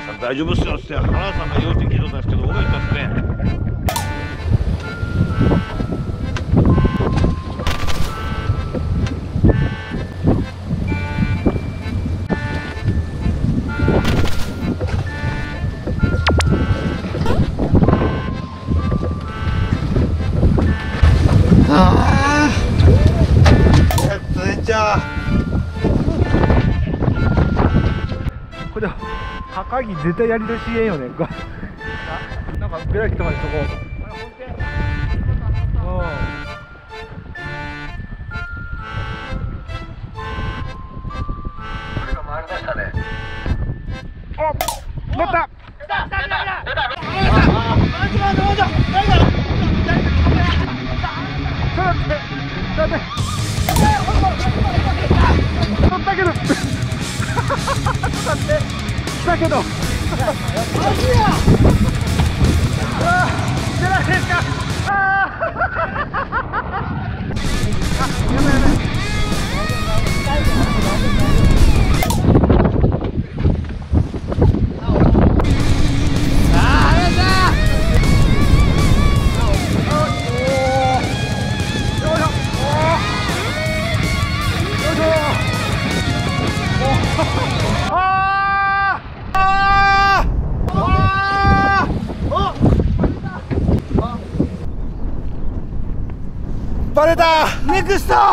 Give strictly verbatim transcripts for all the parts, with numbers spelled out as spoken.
さん大丈夫っすよって原田さんが言うって聞いとったんですけど、僕が言ったんですね。 ああ、やっと寝ちゃう。これ高木絶対やりとしえんよね。これなんかベラ来てまでそこ。乗った。だって乗ったけど来たけどマジやあー出ないですかあーやばいやばいバレたネクスト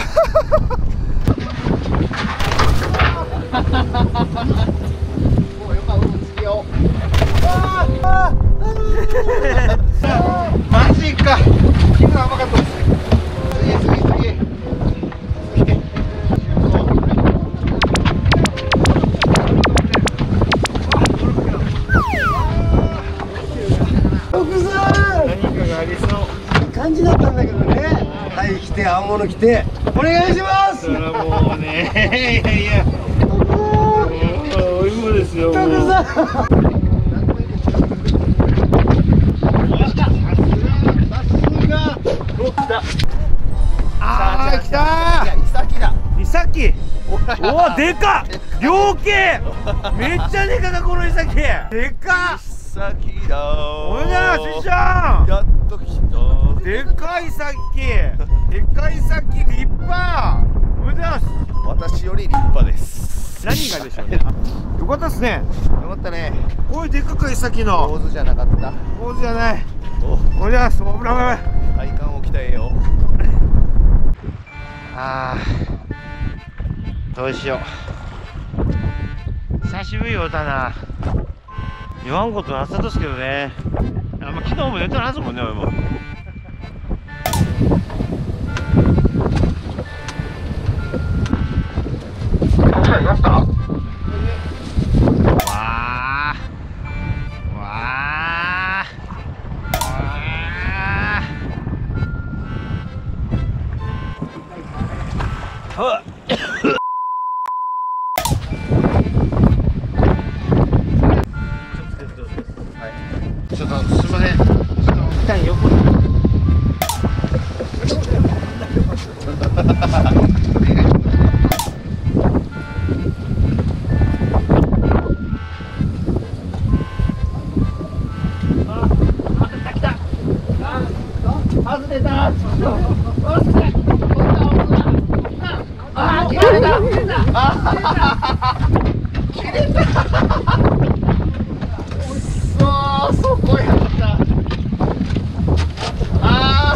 マジか気分甘かったです。次次次奥さん何かがありそう感じだったんだけどね。はい、来て、青物来て、お願いします。それはもうね、いやいや、お芋ですよ。徳さん。ああ、来たー。イサキだ。イサキ。おお、でかっ。両家。めっちゃでかか、このイサキ。でかっ。イサキだー。おいでー、しんちゃん。やっと来た。でかいさっき、でかいさっき立派。おめでとうございます。私より立派です。何がでしょうね。よかったですね。よかったね。おい、でかかいさっきの。坊主じゃなかった。坊主じゃない。お、おめでとうございます。危ない危ない。体幹を鍛えよう。ああ、どうしよう。久しぶりよだな。言わんことなさですけどね。あ、まあ、昨日も寝てないですもんね、俺も。やったわあわあわあちょっとすいません。ちょっと一旦横に外れた。あ、切れた。切れた。切れた。そう、そこやった。ああ。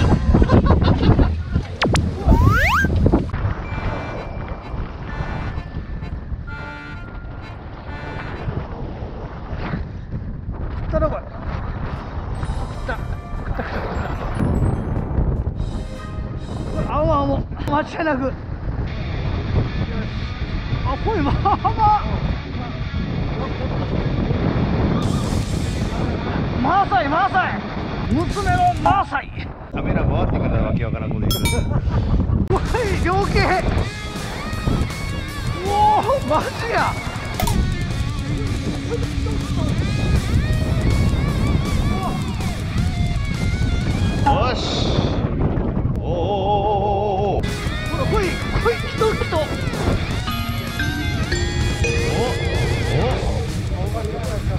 ただこれ。青々間違いなく。あ、これまあまあマーサイマーサイ娘のマーサイ。カメラ回ってからわけわからんこと言う。おい、両家。おお、マジや。よし。おおおおお。ほら、来い来い、人人。おお。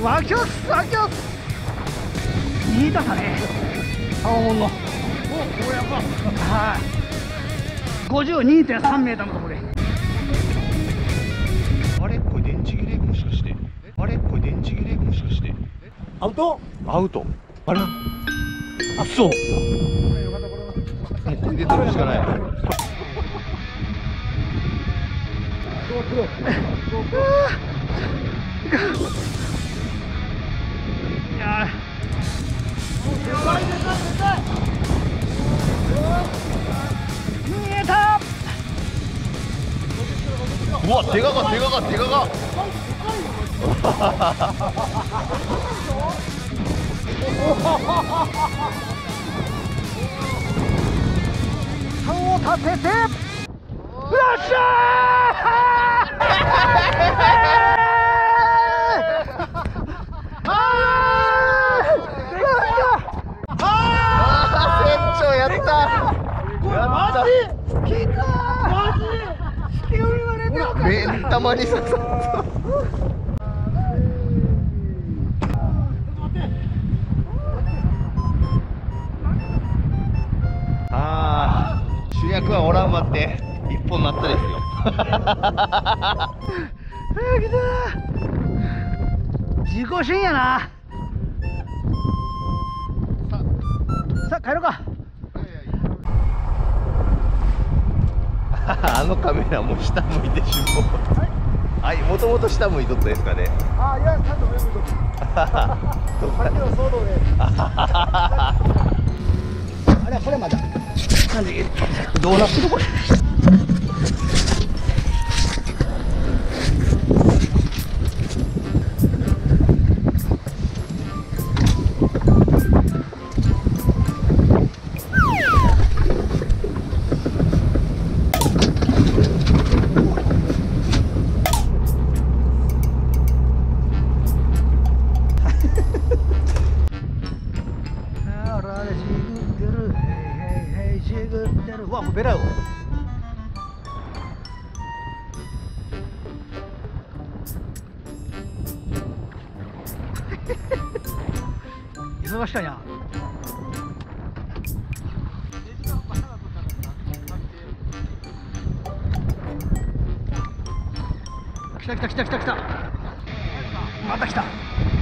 バキョスバキョス新板さね青門のおおやばはい ごじゅうにてんさんメーターのところであれこれ電池切れもしかしてあれこれ電池切れもしかしてアウトアウトあれあそうもうこれで取るしかないいや見えたうわ手がが手がが手がが竿を立ててよっしゃ目ん玉に刺さったあー主役はおらんまって一本なったですよあー来た自己新やなさあ帰ろうかあのカメラもう下向いてしまうはい、もともと下向いとったですかねあいやちゃんと上向いとったさっきの騒動であれはこれまだなんでどうなってるこれうわもうベラよ忙しかにゃ来た来た来た来た来たまた来たよ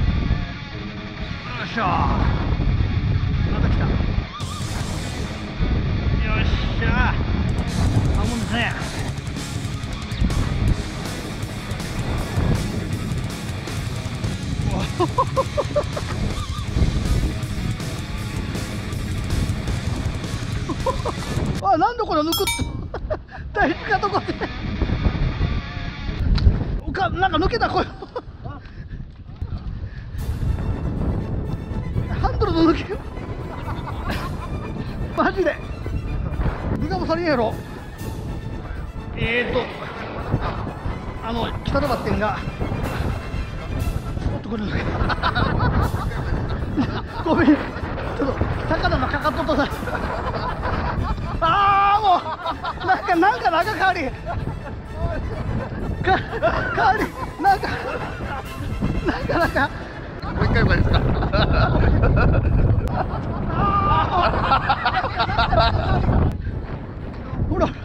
っしゃまた来たよっしゃあもんですねあ、なんでこれ抜くって大事なとこでおか、なんか抜けたこれハンドルの抜けマジでビガもされんやろえーとあの北田バッテンがちょっとこれごめんちょっと魚のかかっとったさああもうなんかなんかなんか代わりか代わりなんかなんかなんかもう一回もですかほら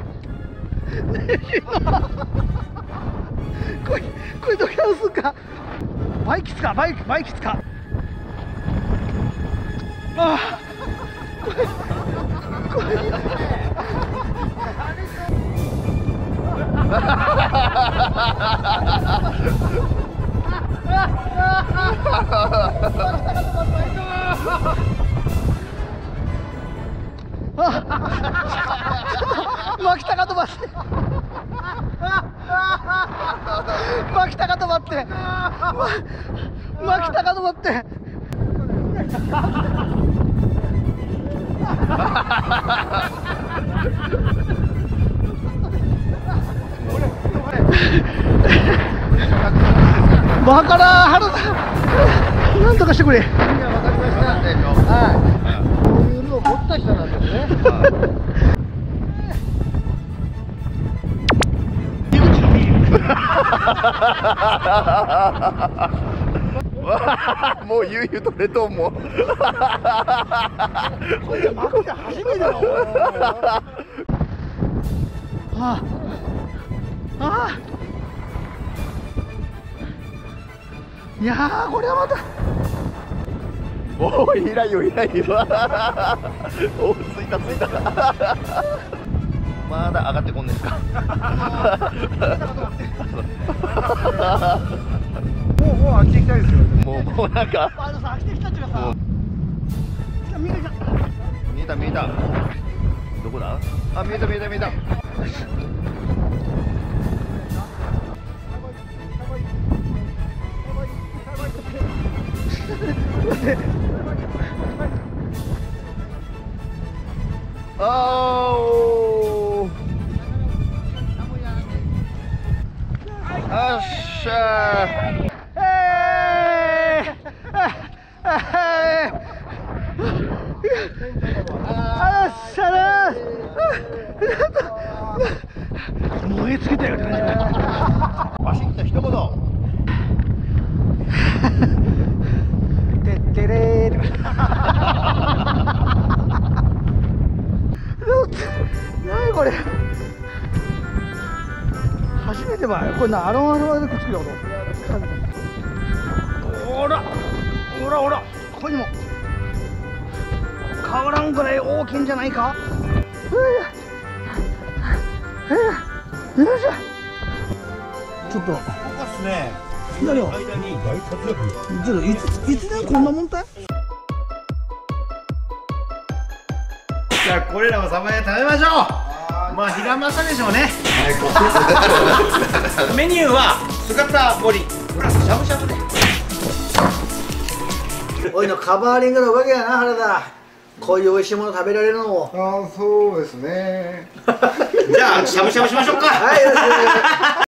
これこれどけ直すかバイキツかバイバイキツかああこれこれマキタが飛ばしてマキタが飛ばってマキタが飛ばってバカだ原田なんとかしてくれ。いや、わかりました。はい。こういうのを持った人なんですね。井口のビール。 もう悠々とレトンも。 これ幕で初めてだもん。ああ。ああ。いやー、これはまた。 おお、いらいよ、いらいよ。おお、ついた、ついた。まだ上がってこんですか。 もうもう飽きてきたいですよ。 もう、もうなんか。 あのさ、飽きてきたっていうかさ。見えた、 見えた、見えた。どこだ。あ、見えた、見えた、見えた。あお。よっしゃー。 燃え尽きたよって感じだ。 バシッと一言。 てってれー。何これ。初めてばい。これな、アロンアロマでくっつけたこと。ほら、ほらほら、ここにも。変わらんくらい大きいんじゃないか。よいしょ。ちょっと。 ここっすね。 何を。 間に大活躍。 ちょっといついつでこんなもんたい。 じゃあこれらをサバで食べましょう。まあヒラマサでしょうね。メニューは姿盛りプラスしゃぶしゃぶで。 おいのカバーリングのおかげやな、原田。こういう美味しいもの食べられるのも。 ああ、そうですね。 じゃあしゃぶしゃぶしましょうか。 はい、よろしくお願いします。